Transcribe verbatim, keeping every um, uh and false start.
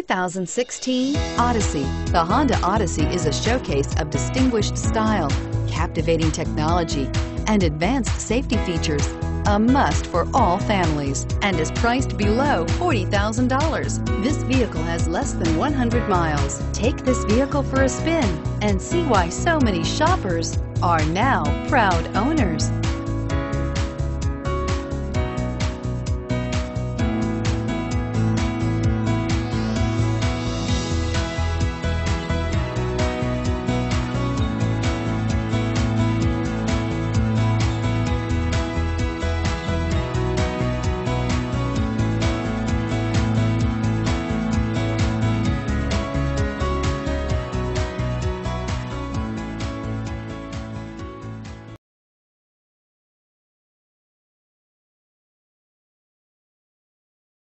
thousand sixteen Odyssey. The Honda Odyssey is a showcase of distinguished style, captivating technology, and advanced safety features. A must for all families, and is priced below forty thousand dollars. This vehicle has less than one hundred miles. Take this vehicle for a spin and see why so many shoppers are now proud owners.